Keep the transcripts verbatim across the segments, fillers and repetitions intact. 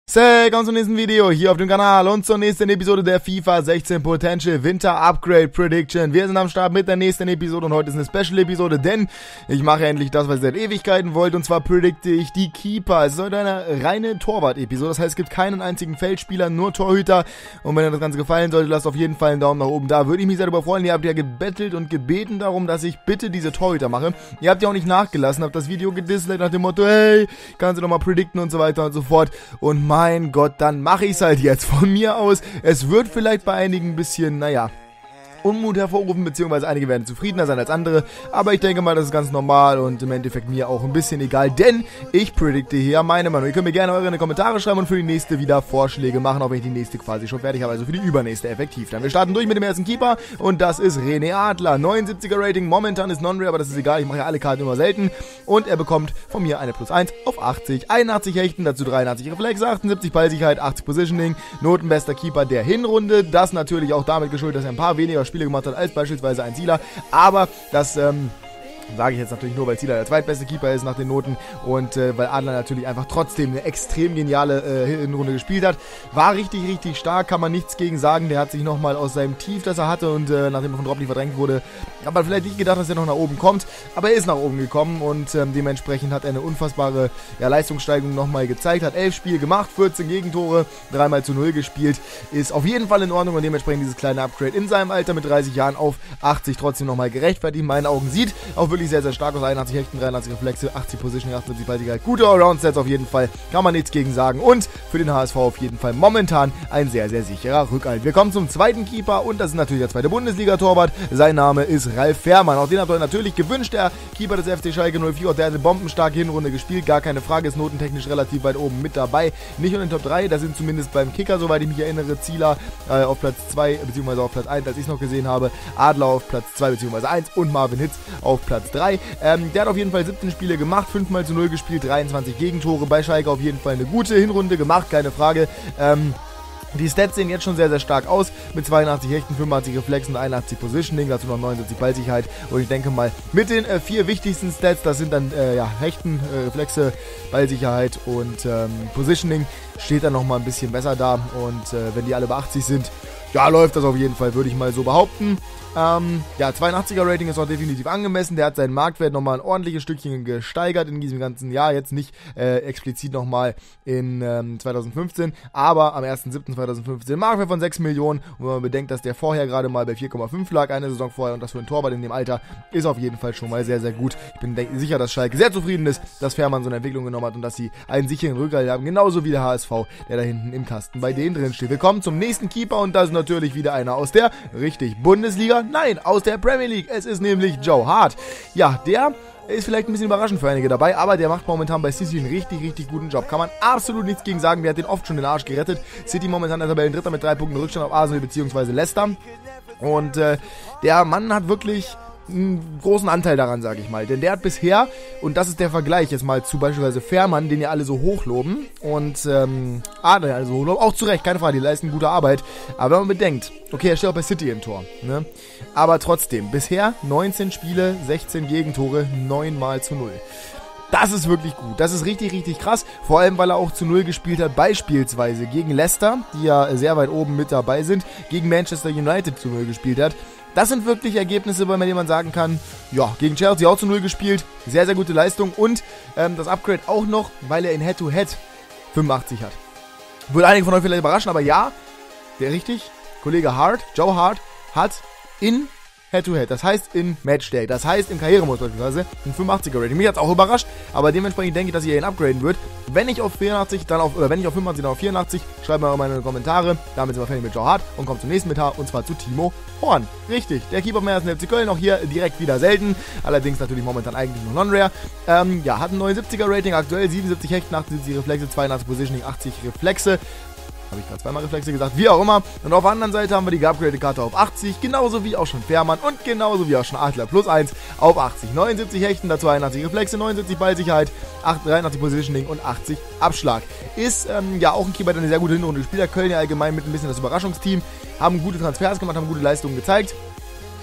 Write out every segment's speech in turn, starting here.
Hey, komm zum nächsten Video hier auf dem Kanal und zur nächsten Episode der FIFA sechzehn Potential Winter Upgrade Prediction. Wir sind am Start mit der nächsten Episode und heute ist eine Special-Episode, denn ich mache endlich das, was ich seit Ewigkeiten wollte, und zwar predikte ich die Keeper. Es ist heute eine reine Torwart-Episode, das heißt, es gibt keinen einzigen Feldspieler, nur Torhüter, und wenn euch das Ganze gefallen sollte, lasst auf jeden Fall einen Daumen nach oben da. Würde ich mich sehr darüber freuen. Ihr habt ja gebettelt und gebeten darum, dass ich bitte diese Torhüter mache. Ihr habt ja auch nicht nachgelassen, habt das Video gedisliked nach dem Motto, hey, kannst du doch mal predikten und so weiter und so fort, und mein Gott, dann mache ich es halt jetzt von mir aus. Es wird vielleicht bei einigen ein bisschen, naja, Unmut hervorrufen, beziehungsweise einige werden zufriedener sein als andere, aber ich denke mal, das ist ganz normal und im Endeffekt mir auch ein bisschen egal, denn ich predikte hier meine Meinung. Ihr könnt mir gerne eure in die Kommentare schreiben und für die nächste wieder Vorschläge machen, auch wenn ich die nächste quasi schon fertig habe, also für die übernächste effektiv. Dann wir starten durch mit dem ersten Keeper und das ist René Adler. neunundsiebziger Rating, momentan ist Non-Rare, aber das ist egal, ich mache ja alle Karten immer selten, und er bekommt von mir eine plus eins auf achtzig, einundachtzig Hechten, dazu dreiundachtzig Reflexe, achtundsiebzig Ballsicherheit, achtzig Positioning, notenbester Keeper der Hinrunde, das natürlich auch damit geschuldet, dass er ein paar weniger Spiele gemacht hat als beispielsweise ein Zieler, aber das ähm, sage ich jetzt natürlich nur, weil Zieler der zweitbeste Keeper ist nach den Noten und äh, weil Adler natürlich einfach trotzdem eine extrem geniale äh, Hinrunde gespielt hat. War richtig, richtig stark, kann man nichts gegen sagen. Der hat sich nochmal aus seinem Tief, das er hatte, und äh, nachdem er von Droppley verdrängt wurde, hat man vielleicht nicht gedacht, dass er noch nach oben kommt, aber er ist nach oben gekommen und ähm, dementsprechend hat er eine unfassbare ja, Leistungssteigerung nochmal gezeigt. Hat elf Spiele gemacht, vierzehn Gegentore, dreimal zu null gespielt. Ist auf jeden Fall in Ordnung und dementsprechend dieses kleine Upgrade in seinem Alter mit dreißig Jahren auf achtzig trotzdem nochmal gerechtfertigt. In meinen Augen sieht auch wirklich sehr, sehr stark aus. einundachtzig Hechten, dreiundachtzig Reflexe, achtzig Position, achtundsiebzig Ballsicherheit. Gute Allround-Sets auf jeden Fall. Kann man nichts gegen sagen. Und für den H S V auf jeden Fall momentan ein sehr, sehr sicherer Rückhalt. Wir kommen zum zweiten Keeper und das ist natürlich der zweite Bundesliga-Torwart. Sein Name ist Ralf Fährmann. Auch den habt ihr natürlich gewünscht. Der Keeper des F C Schalke null vier. Auch der hat eine bombenstarke Hinrunde gespielt. Gar keine Frage. Ist notentechnisch relativ weit oben mit dabei. Nicht nur in den Top drei. Da sind zumindest beim Kicker, soweit ich mich erinnere, Zieler äh, auf Platz zwei bzw. auf Platz eins, als ich es noch gesehen habe. Adler auf Platz zwei bzw. eins und Marvin Hitz auf Platz drei. Ähm, Der hat auf jeden Fall siebzehn Spiele gemacht, fünf mal zu null gespielt, dreiundzwanzig Gegentore. Bei Schalke auf jeden Fall eine gute Hinrunde gemacht, keine Frage. Ähm, die Stats sehen jetzt schon sehr, sehr stark aus, mit zweiundachtzig Hechten, fünfundachtzig Reflexen, einundachtzig Positioning, dazu noch neunundsiebzig Ballsicherheit. Und ich denke mal, mit den äh, vier wichtigsten Stats, das sind dann äh, ja, Hechten, äh, Reflexe, Ballsicherheit und ähm, Positioning, steht dann nochmal ein bisschen besser da. Und äh, wenn die alle bei achtzig sind, ja, läuft das auf jeden Fall, würde ich mal so behaupten. Ähm, ja, zweiundachtziger Rating ist auch definitiv angemessen. Der hat seinen Marktwert nochmal ein ordentliches Stückchen gesteigert in diesem ganzen Jahr. Jetzt nicht äh, explizit nochmal in ähm, zweitausendfünfzehn, aber am ersten siebten zweitausendfünfzehn Marktwert von sechs Millionen. Und wenn man bedenkt, dass der vorher gerade mal bei vier Komma fünf lag, eine Saison vorher, und das für einen Torwart in dem Alter, ist auf jeden Fall schon mal sehr, sehr gut. Ich bin sicher, dass Schalke sehr zufrieden ist, dass Fährmann so eine Entwicklung genommen hat und dass sie einen sicheren Rückhalt haben. Genauso wie der H S V, der da hinten im Kasten bei denen drin steht. Wir kommen zum nächsten Keeper und das ist natürlich wieder einer aus der, richtig, Bundesliga. Nein, aus der Premier League. Es ist nämlich Joe Hart. Ja, der ist vielleicht ein bisschen überraschend für einige dabei, aber der macht momentan bei City einen richtig, richtig guten Job. Kann man absolut nichts gegen sagen. Der hat den oft schon den Arsch gerettet. City momentan der Tabellendritter mit drei Punkten Rückstand auf Arsenal bzw. Leicester. Und äh, der Mann hat wirklich einen großen Anteil daran, sage ich mal. Denn der hat bisher, und das ist der Vergleich jetzt mal zu beispielsweise Fährmann, den ja alle so hochloben, und ähm, Adler alle so hochloben, auch zu Recht, keine Frage, die leisten gute Arbeit. Aber wenn man bedenkt, okay, er steht auch bei City im Tor, ne? Aber trotzdem, bisher neunzehn Spiele, sechzehn Gegentore, neun mal zu null. Das ist wirklich gut. Das ist richtig, richtig krass. Vor allem, weil er auch zu null gespielt hat, beispielsweise gegen Leicester, die ja sehr weit oben mit dabei sind, gegen Manchester United zu null gespielt hat. Das sind wirklich Ergebnisse, bei denen man sagen kann, ja, gegen Chelsea auch zu null gespielt, sehr, sehr gute Leistung und ähm, das Upgrade auch noch, weil er in Head-to-Head fünfundachtzig hat. Würde einige von euch vielleicht überraschen, aber ja, der richtig, Kollege Hart, Joe Hart, hat in Head-to-Head, das heißt in Matchday, das heißt im Karrieremodus beispielsweise, ein fünfundachtziger Rating. Mich hat es auch überrascht, aber dementsprechend denke ich, dass ihr ihn upgraden wird. Wenn ich auf vierundachtzig, dann auf, oder wenn ich auf fünfundachtzig, dann auf vierundachtzig, schreibt mir mal in die Kommentare. Damit sind wir fertig mit Joe Hart und kommen zum nächsten mit H, und zwar zu Timo Horn. Richtig, der Keeper vom ersten F C Köln, auch hier direkt wieder selten, allerdings natürlich momentan eigentlich nur Non-Rare. Ähm, ja, hat ein neunundsiebziger Rating, aktuell siebenundsiebzig Hechten, achtundsiebzig Reflexe, zweiundachtzig Positioning, achtzig Reflexe. Habe ich gerade zweimal Reflexe gesagt, wie auch immer. Und auf der anderen Seite haben wir die geupgradete Karte auf achtzig, genauso wie auch schon Fährmann und genauso wie auch schon Adler plus eins auf achtzig. neunundsiebzig Hechten, dazu einundachtzig Reflexe, neunundsiebzig Ballsicherheit, dreiundachtzig Positioning und achtzig Abschlag. Ist ähm, ja auch ein Keeper, der eine sehr gute Hinrunde gespielt hat. Köln ja allgemein mit ein bisschen das Überraschungsteam, haben gute Transfers gemacht, haben gute Leistungen gezeigt.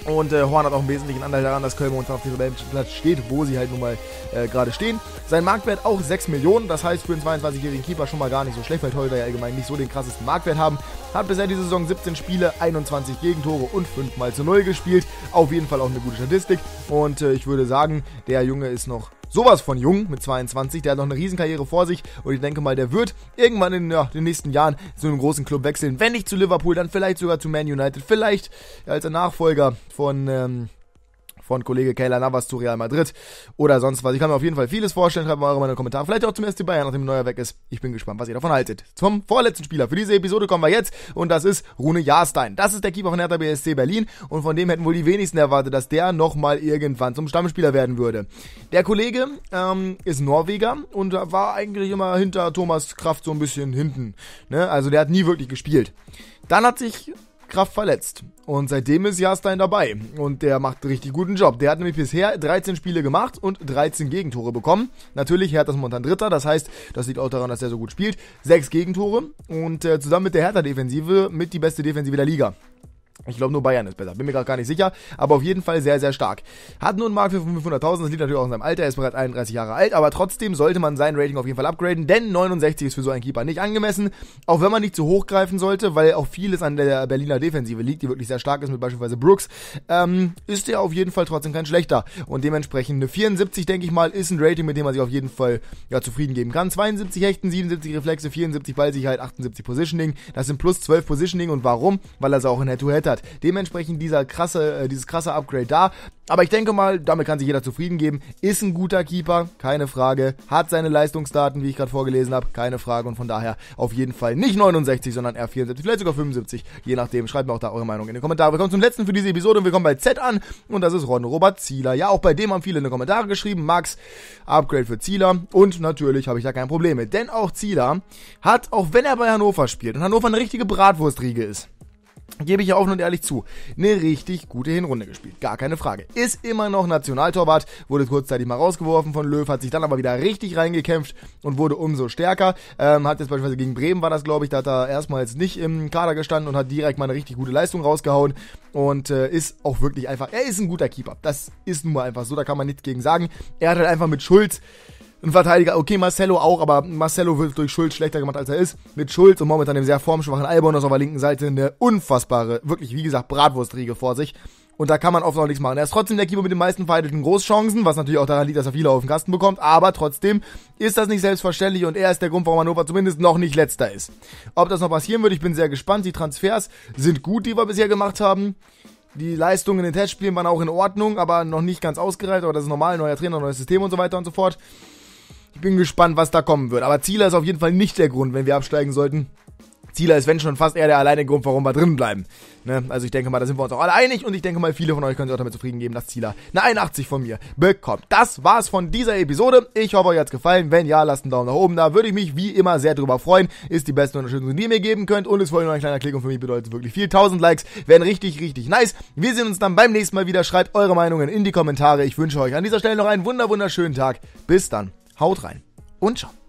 Und äh, Horn hat auch einen wesentlichen Anteil daran, dass Köln momentan auf dem Tabellenplatz steht, wo sie halt nun mal äh, gerade stehen. Sein Marktwert auch sechs Millionen, das heißt für einen zweiundzwanzigjährigen Keeper schon mal gar nicht so schlecht, weil Torhüter ja allgemein nicht so den krassesten Marktwert haben. Hat bisher diese Saison siebzehn Spiele, einundzwanzig Gegentore und fünf mal zu null gespielt. Auf jeden Fall auch eine gute Statistik. Und äh, ich würde sagen, der Junge ist noch sowas von jung mit zweiundzwanzig, der hat noch eine Riesenkarriere vor sich und ich denke mal, der wird irgendwann in ja, den nächsten Jahren zu einem großen Club wechseln, wenn nicht zu Liverpool, dann vielleicht sogar zu Man United, vielleicht als der Nachfolger von ähm, von Kollege Keylor Navas zu Real Madrid oder sonst was. Ich kann mir auf jeden Fall vieles vorstellen, schreibt mal eure meine Kommentare, vielleicht auch zum S C Bayern, nachdem Neuer weg ist. Ich bin gespannt, was ihr davon haltet. Zum vorletzten Spieler für diese Episode kommen wir jetzt und das ist Rune Jahrstein. Das ist der Keeper von Hertha B S C Berlin und von dem hätten wohl die wenigsten erwartet, dass der nochmal irgendwann zum Stammspieler werden würde. Der Kollege ähm, ist Norweger und war eigentlich immer hinter Thomas Kraft so ein bisschen hinten. Ne? Also der hat nie wirklich gespielt. Dann hat sich Kraft verletzt. Und seitdem ist Jahrstein dabei. Und der macht einen richtig guten Job. Der hat nämlich bisher dreizehn Spiele gemacht und dreizehn Gegentore bekommen. Natürlich, Hertha ist momentan Dritter. Das heißt, das liegt auch daran, dass er so gut spielt. Sechs Gegentore. Und äh, zusammen mit der Hertha-Defensive mit die beste Defensive der Liga. Ich glaube, nur Bayern ist besser. Bin mir gerade gar nicht sicher. Aber auf jeden Fall sehr, sehr stark. Hat nur einen Markt für fünfhunderttausend. Das liegt natürlich auch in seinem Alter. Er ist bereits einunddreißig Jahre alt. Aber trotzdem sollte man sein Rating auf jeden Fall upgraden. Denn neunundsechzig ist für so einen Keeper nicht angemessen. Auch wenn man nicht zu hoch greifen sollte. Weil auch vieles an der Berliner Defensive liegt, die wirklich sehr stark ist. Mit beispielsweise Brooks. Ähm, ist er auf jeden Fall trotzdem kein schlechter. Und dementsprechend eine vierundsiebzig, denke ich mal, ist ein Rating, mit dem man sich auf jeden Fall ja, zufrieden geben kann. zweiundsiebzig Hechten, siebenundsiebzig Reflexe, vierundsiebzig Ballsicherheit, achtundsiebzig Positioning. Das sind plus zwölf Positioning. Und warum? Weil er es auch in Head-to-Head hat. Dementsprechend dieser krasse, äh, dieses krasse Upgrade da. Aber ich denke mal, damit kann sich jeder zufrieden geben. Ist ein guter Keeper, keine Frage. Hat seine Leistungsdaten, wie ich gerade vorgelesen habe, keine Frage. Und von daher auf jeden Fall nicht neunundsechzig, sondern eher vierundsiebzig, vielleicht sogar fünfundsiebzig. Je nachdem, schreibt mir auch da eure Meinung in die Kommentare. Wir kommen zum letzten für diese Episode und wir kommen bei Z an. Und das ist Ron Robert Zieler. Ja, auch bei dem haben viele in die Kommentare geschrieben. Max, Upgrade für Zieler. Und natürlich habe ich da kein Problem mit. Denn auch Zieler hat, auch wenn er bei Hannover spielt und Hannover eine richtige Bratwurstriege ist, gebe ich ja offen und ehrlich zu, eine richtig gute Hinrunde gespielt. Gar keine Frage. Ist immer noch Nationaltorwart, wurde kurzzeitig mal rausgeworfen von Löw, hat sich dann aber wieder richtig reingekämpft und wurde umso stärker. Ähm, hat jetzt beispielsweise gegen Bremen, war das glaube ich, da hat er erstmals nicht im Kader gestanden und hat direkt mal eine richtig gute Leistung rausgehauen und äh, ist auch wirklich einfach, er ist ein guter Keeper. Das ist nun mal einfach so, da kann man nichts gegen sagen. Er hat halt einfach mit Schulz ein Verteidiger, okay, Marcelo auch, aber Marcelo wird durch Schulz schlechter gemacht, als er ist. Mit Schulz und momentan dem sehr formschwachen Albon auf der linken Seite eine unfassbare, wirklich, wie gesagt, Bratwurstriege vor sich. Und da kann man oft noch nichts machen. Er ist trotzdem der Keeper mit den meisten verheidelten Großchancen, was natürlich auch daran liegt, dass er viele auf den Kasten bekommt. Aber trotzdem ist das nicht selbstverständlich und er ist der Grund, warum Hannover zumindest noch nicht Letzter ist. Ob das noch passieren wird, ich bin sehr gespannt. Die Transfers sind gut, die wir bisher gemacht haben. Die Leistungen in den Testspielen waren auch in Ordnung, aber noch nicht ganz ausgereift. Aber das ist normal, neuer Trainer, neues System und so weiter und so fort. Ich bin gespannt, was da kommen wird. Aber Zieler ist auf jeden Fall nicht der Grund, wenn wir absteigen sollten. Zieler ist, wenn schon, fast eher der alleinige Grund, warum wir drin bleiben. Ne? Also ich denke mal, da sind wir uns auch alle einig und ich denke mal, viele von euch können sich auch damit zufrieden geben, dass Zieler eine einundachtzig von mir bekommt. Das war's von dieser Episode. Ich hoffe, euch hat's gefallen. Wenn ja, lasst einen Daumen nach oben da. Würde ich mich wie immer sehr drüber freuen. Ist die beste Unterstützung, die ihr mir geben könnt. Und es folgt nur ein kleiner Klick und für mich bedeutet es wirklich viel. tausend Likes wären richtig, richtig nice. Wir sehen uns dann beim nächsten Mal wieder. Schreibt eure Meinungen in die Kommentare. Ich wünsche euch an dieser Stelle noch einen wunder wunderschönen Tag. Bis dann. Haut rein und ciao.